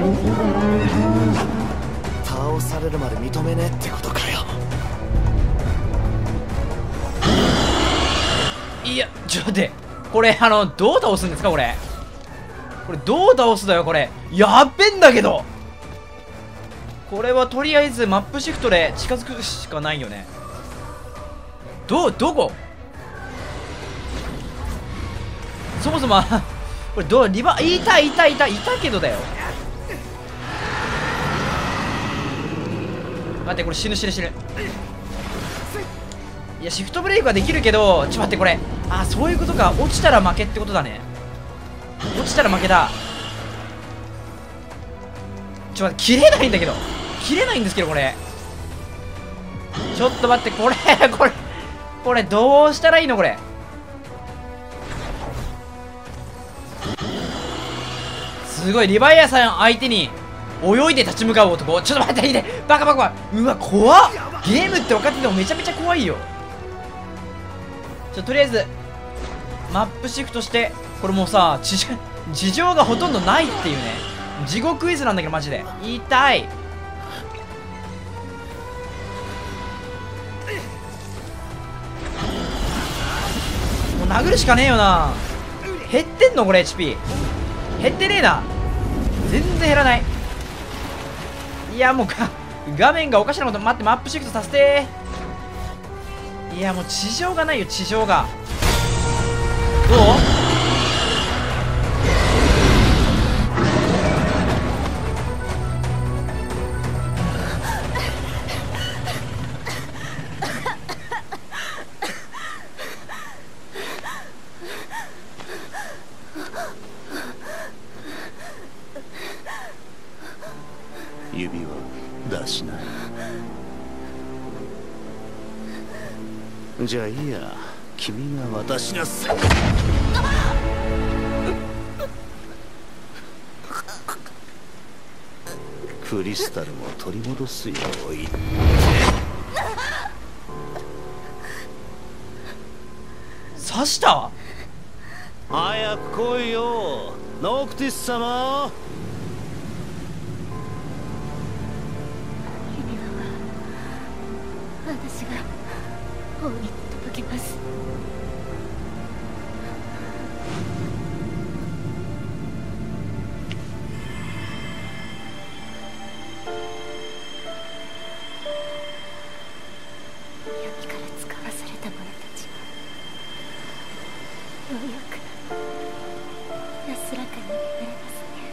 倒されるまで認めねえってことかよ。 いやちょっと待って、これどう倒すんですかこれ。これどう倒すだよこれ。やっべんだけど、これはとりあえずマップシフトで近づくしかないよね。どこそもそもこれリバいたけどだよ。待って、これ死ぬ。いやシフトブレイクはできるけど、ちょっと待って、これそういうことか。落ちたら負けってことだね。落ちたら負けだ。ちょっと待って、切れないんだけど、切れないんですけどこれ。ちょっと待って、これどうしたらいいのこれ。すごい、リヴァイアさん相手に泳いで立ち向かう男。ちょっと待って、いいね、バカ。うわ怖っ。ゲームって分かっててもめちゃめちゃ怖いよ。とりあえずマップシフトして、これもうさ地上がほとんどないっていうね、地獄絵図なんだけどマジで痛い。もう殴るしかねえよな。減ってんのこれ HP 減ってねえな、全然減らない。いやもう画面がおかしなこと。待って、マップシフトさせて。いやもう地上がないよ、地上が。どう？ 指を出しない。じゃあいいや、君が私がクリスタルも取り戻すよう言って。 刺した？ 早く来いよノクティス様。 私が王に届けます。闇から使わされた者たちがようやく安らかに眠れますね。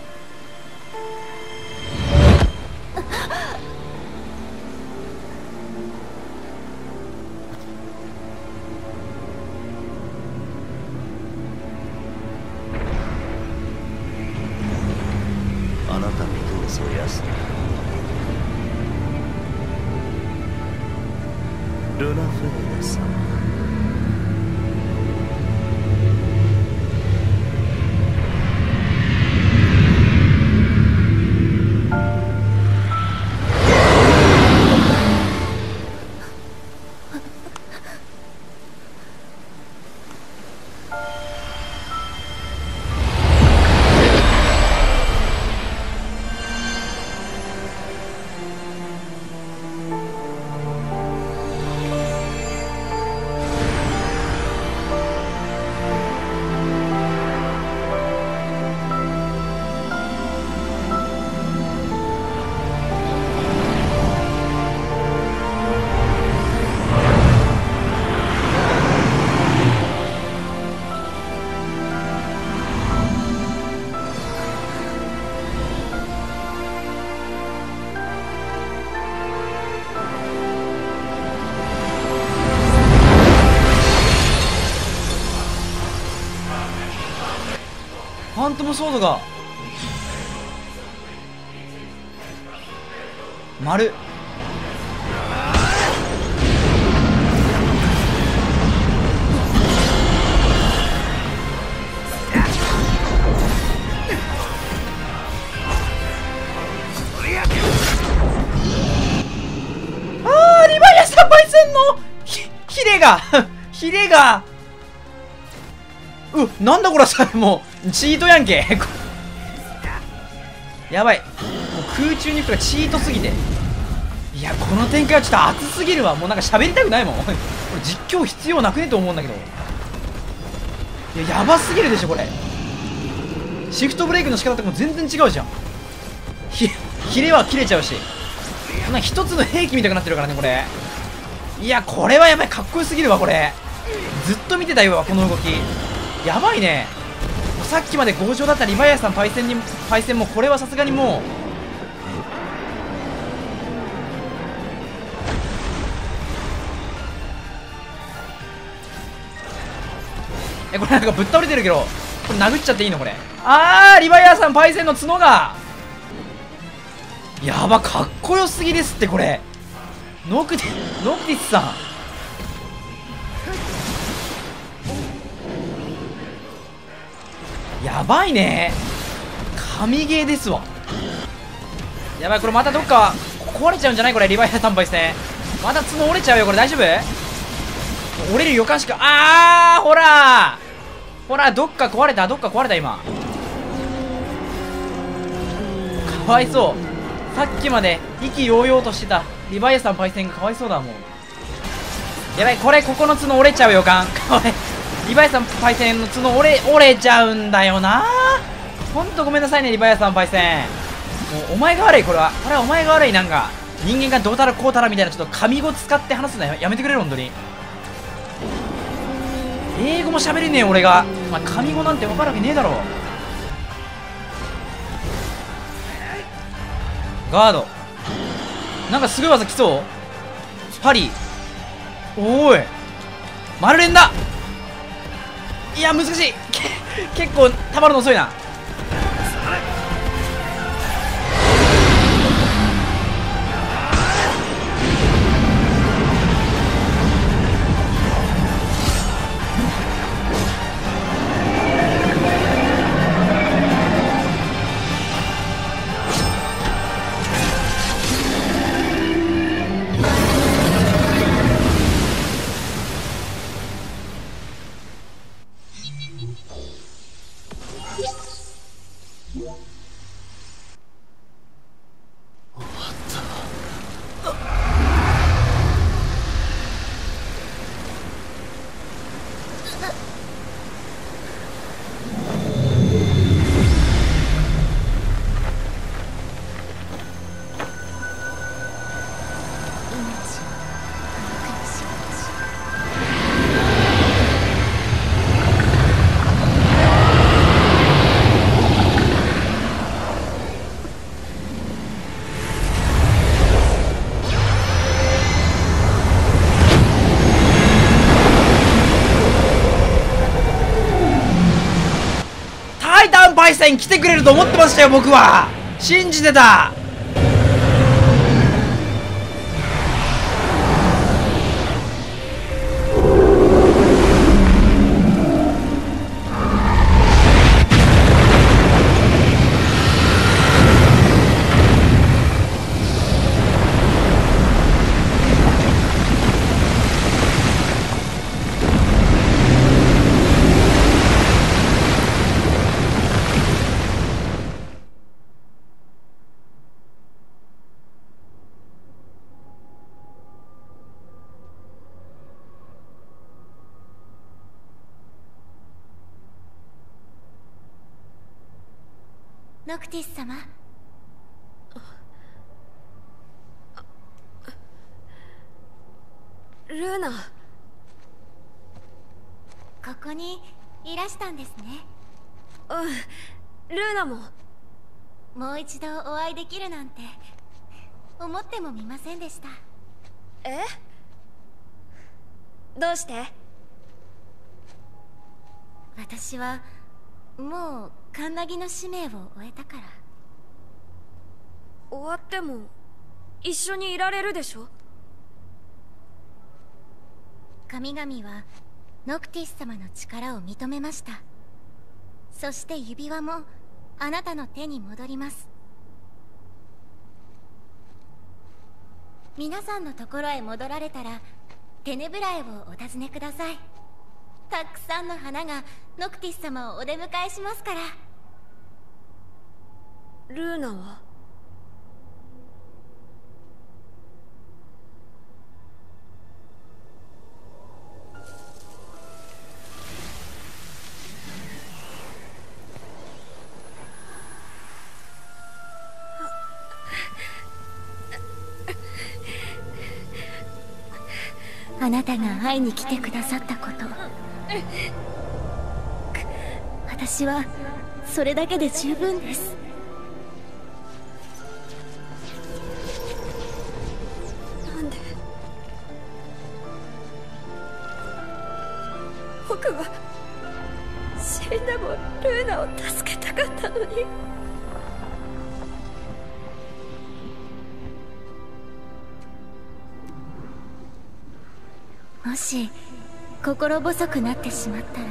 あなたにどうぞ安らかに。ルナフェーレ様。 ファントムソードが丸。リヴァイアさん敗戦のヒレがヒレがなんだこれさ、もうチートやんけ。 やばい、もう空中に行くからチートすぎて、いやこの展開はちょっと熱すぎるわ。もうなんか喋りたくないもんこれ実況必要なくねと思うんだけど、いややばすぎるでしょこれ。シフトブレイクの仕方とかも全然違うじゃん。ヒレは切れちゃうし、こんな一つの兵器みたいになってるからねこれ。いやこれはやばい、かっこよすぎるわこれ。ずっと見てたよこの動き、やばいね。さっきまで強情だったリヴァイアさんパイセンもこれはさすがにもう、これなんかぶっ倒れてるけど、これ殴っちゃっていいのこれ。リヴァイアさんパイセンの角がやば、かっこよすぎですってこれ。ノクティスさん、やばいね、神ゲーですわ。やばい、これまたどっか壊れちゃうんじゃない、これリヴァイアさんパイセン。また角折れちゃうよこれ、大丈夫？折れる予感しか。ほらほら、どっか壊れた今。かわいそう、さっきまで意気揚々としてたリヴァイアさんパイセンがかわいそうだもん。やばい、これここの角折れちゃう予感。これリヴァイアさんパイセンの角折れちゃうんだよな。ほんとごめんなさいねリヴァイアさんパイセン。もうお前が悪い、これはお前が悪い。なんか人間がどうたらこうたらみたいなちょっと神語使って話すのやめてくれる、本当に。英語も喋れねえ俺が、神語なんて分かるわけねえだろ。ガードなんかすごい技来そう。パリ、おーい丸連だ。いや難しい結構たまるの遅いな。パイセン来てくれると思ってましたよ、僕は信じてた。 ノクティス様、 ルーナ、 ここにいらしたんですね。 ルーナも。 もう一度お会いできるなんて思ってもみませんでした。 どうして？ 私はもうカンナギの使命を終えたから。 終わっても一緒にいられるでしょ？ 神々はノクティス様の力を認めました。そして指輪もあなたの手に戻ります。皆さんのところへ戻られたらテネブラエをお訪ねください。たくさんの花がノクティス様をお出迎えしますから。 ルーナは？ あなたが会いに来てくださったこと、私はそれだけで十分です。 なんで僕は死んでもルーナを助けたかったのに。 もし心細くなってしまったら、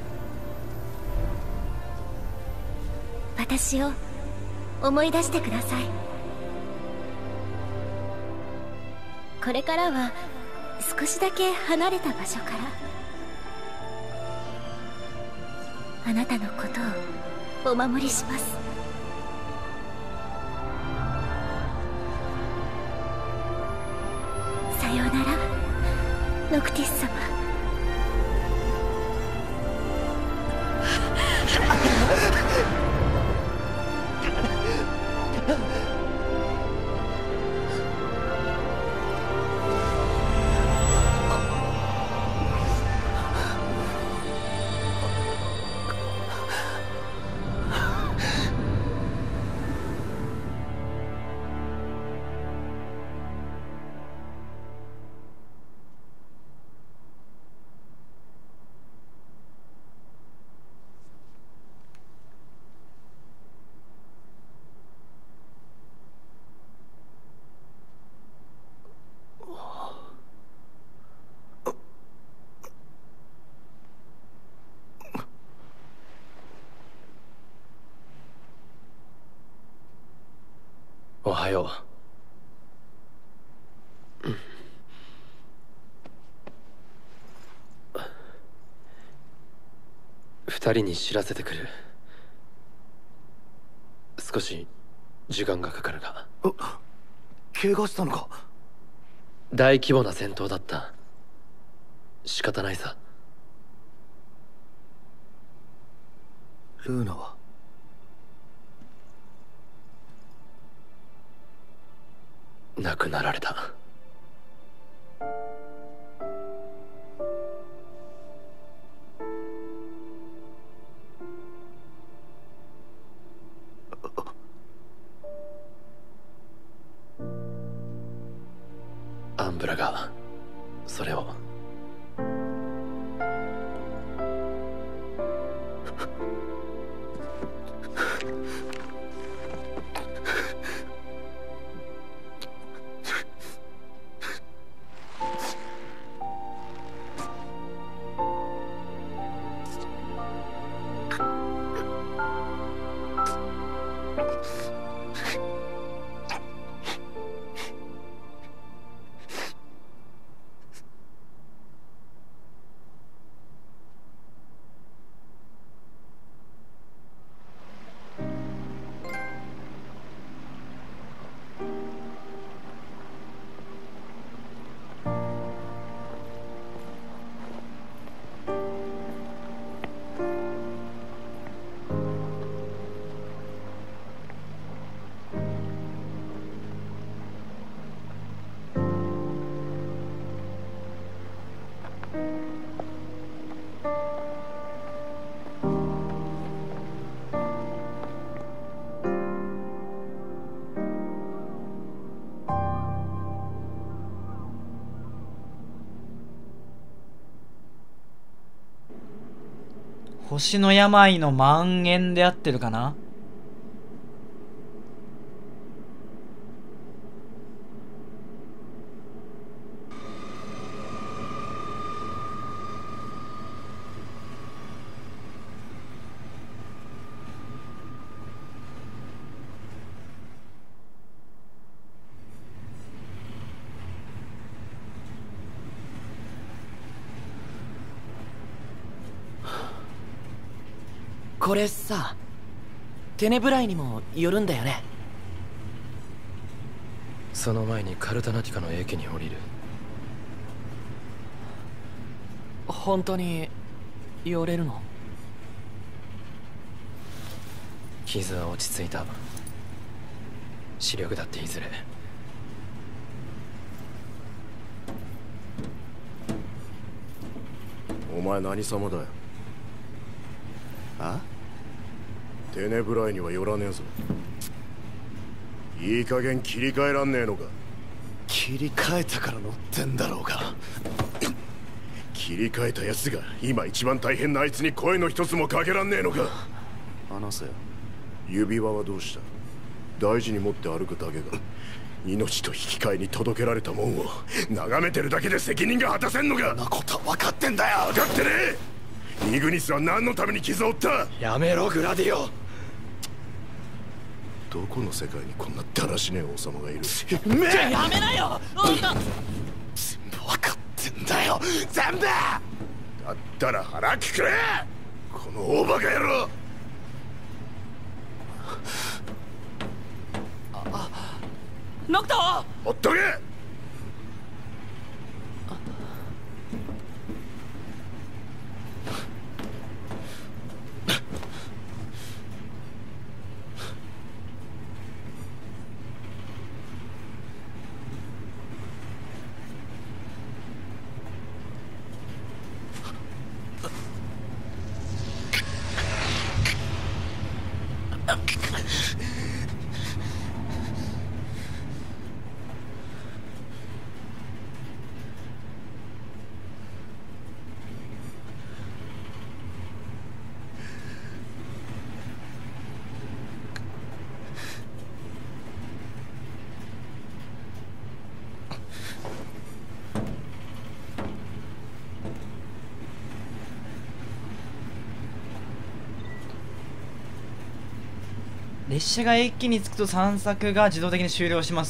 私を思い出してください。これからは少しだけ離れた場所からあなたのことをお守りします。さようならノクティス様。 おはよう。二人に知らせてくる。少し時間がかかるが。 怪我したのか？ 大規模な戦闘だった。仕方ないさ。 ルーナは？ 亡くなられた。アンブラがそれを。 星の病の蔓延で合ってるかな。 これさ、 テネブライにもよるんだよね。 その前にカルタナティカの駅に降りる。 本当に寄れるの？ 傷は落ち着いた。視力だっていずれ。 お前何様だよ。あ？テネブライには寄らねえぞ。いい加減切り替えらんねえのか。 切り替えたから乗ってんだろうが。 切り替えたやつが今一番大変なあいつに声の一つもかけらんねえのか。 話せよ。 指輪はどうした？大事に持って歩くだけが命と引き換えに届けられたもんを眺めてるだけで責任が果たせんのか。 そんなことは分かってんだよ。 分かってねえ。イグニスは何のために傷を負った？ やめろグラディオ。 どこの世界にこんなだらしねえ王様がいる。 やめなよ。 全部分かってんだよ。全部。 だったら腹くくれ、この大バカ野郎。 ノクト。 ほっとけ。 列車が駅に着くと散策が自動的に終了します。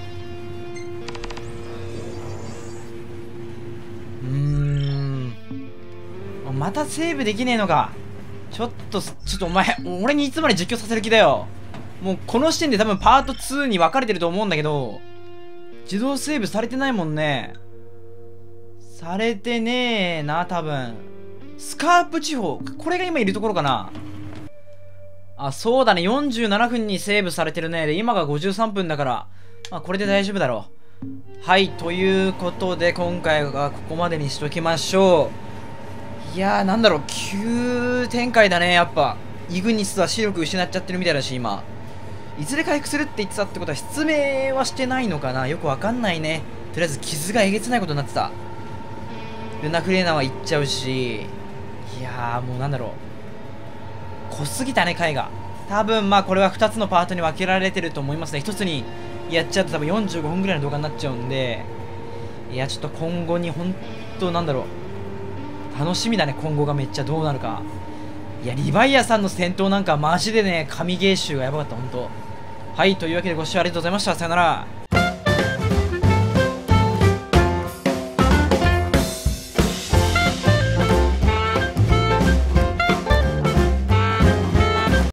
またセーブできねえのか。ちょっとお前、俺にいつまで実況させる気だよ。もうこの時点で多分パート2に分かれてると思うんだけど、自動セーブされてないもんね。されてねえな、多分。スカープ地方、これが今いるところかな。あ、そうだね。47分にセーブされてるね。で、今が53分だから、まあ、これで大丈夫だろう。はい、ということで、今回はここまでにしときましょう。いやー、なんだろう、急展開だね、やっぱ。イグニスは視力失っちゃってるみたいだし、今。いずれ回復するって言ってたってことは、失明はしてないのかな。よくわかんないね。とりあえず、傷がえげつないことになってた。ルナフレーナは行っちゃうし、いやー、もうなんだろう。濃すぎたね、回が。多分まあこれは2つのパートに分けられてると思いますね。1つにやっちゃうと多分45分ぐらいの動画になっちゃうんで、いやちょっと今後に本当なんだろう、楽しみだね。今後がめっちゃどうなるか。いやリヴァイアさんの戦闘なんかマジでね、神ゲー集がやばかった。本当。はい、というわけでご視聴ありがとうございました。さよなら。